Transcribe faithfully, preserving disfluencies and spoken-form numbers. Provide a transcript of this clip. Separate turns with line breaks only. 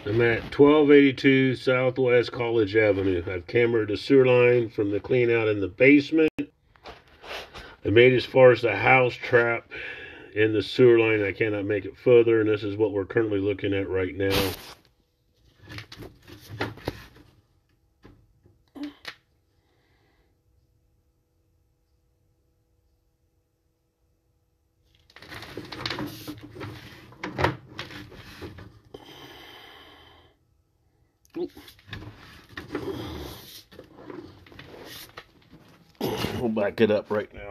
I'm at twelve eighty-two Southwest College Avenue. I've cambered the sewer line from the clean out in the basement. I made as far as the house trap in the sewer line. I cannot make it further, and this is what we're currently looking at right now. We'll back it up right now.